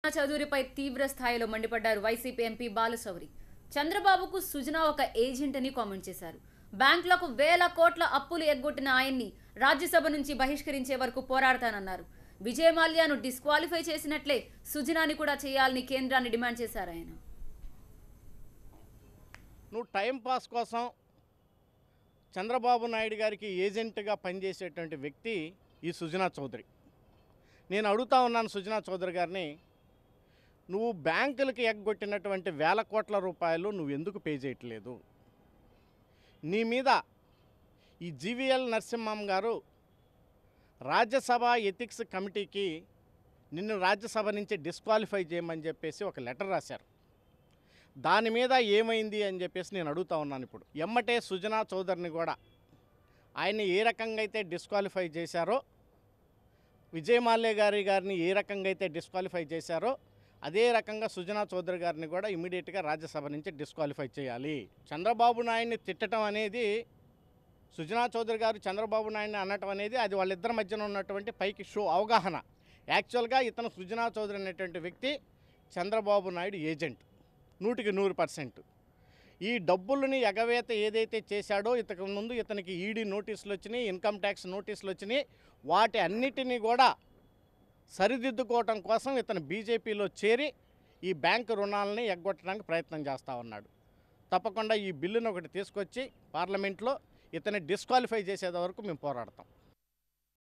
చౌదరిపై తీవ్ర స్థాయిలో మండిపడ్డారు వైసీపీ ఎంపీ బాలశౌరి. చంద్రబాబుకు సుజనా ఒక ఏజెంట్ అని కామెంట్ చేశారు. బ్యాంకులకు వేల కోట్ల అప్పులు ఎగ్గొట్టిన ఆయన్ని రాజ్యసభ నుంచి బహిష్కరించే వరకు పోరాడతానన్నారు. విజయ్ మాల్యాను డిస్క్వాలిఫై చేసినట్లే సుజనాని కూడా చేయాలని కేంద్రాన్ని డిమాండ్ చేశారు ఆయన. నువ్వు టైం పాస్ కోసం చంద్రబాబు నాయుడు గారికి ఏజెంట్గా పనిచేసేటువంటి వ్యక్తి ఈ సుజనా చౌదరి. నేను అడుగుతా ఉన్నాను సుజనా చౌదరి గారిని, నువ్వు బ్యాంకులకి ఎగ్గొట్టినటువంటి వేల కోట్ల రూపాయలు నువ్వు ఎందుకు పే చేయట్లేదు? నీ మీద ఈ జీవీఎల్ నరసింహం గారు రాజ్యసభ ఎథిక్స్ కమిటీకి నిన్ను రాజ్యసభ నుంచి డిస్క్వాలిఫై చేయమని చెప్పేసి ఒక లెటర్ రాశారు. దాని మీద ఏమైంది అని చెప్పేసి నేను అడుగుతా ఉన్నాను. ఇప్పుడు ఎమ్మటే సుజనా చౌదరిని కూడా ఆయన్ని ఏ రకంగా అయితే డిస్క్వాలిఫై చేశారో, విజయ్ మాల్యా గారిని ఏ రకంగా అయితే డిస్క్వాలిఫై చేశారో అదే రకంగా సుజనా చౌదరి గారిని కూడా ఇమీడియట్గా రాజ్యసభ నుంచి డిస్క్వాలిఫై చేయాలి. చంద్రబాబు నాయుడిని తిట్టడం అనేది, సుజనా చౌదరి గారు చంద్రబాబు నాయుడిని అనటం అనేది అది వాళ్ళిద్దరి మధ్యన ఉన్నటువంటి పైకి షో అవగాహన. యాక్చువల్గా ఇతను సుజనా చౌదరి అనేటువంటి వ్యక్తి చంద్రబాబు నాయుడు ఏజెంట్ 100%. ఈ డబ్బులని ఎగవేత ఏదైతే చేశాడో ఇంతకు ముందు ఇతనికి ఈడీ నోటీసులు వచ్చినాయి, ఇన్కమ్ ట్యాక్స్ నోటీసులు వచ్చినాయి. వాటి అన్నిటినీ కూడా సరిదిద్దుకోవటం కోసం ఇతను బీజేపీలో చేరి ఈ బ్యాంకు రుణాలని ఎగ్గొట్టడానికి ప్రయత్నం చేస్తూ ఉన్నాడు. తప్పకుండా ఈ బిల్లును ఒకటి తీసుకొచ్చి పార్లమెంట్లో ఇతన్ని డిస్క్వాలిఫై చేసేంత వరకు మేము పోరాడతాం.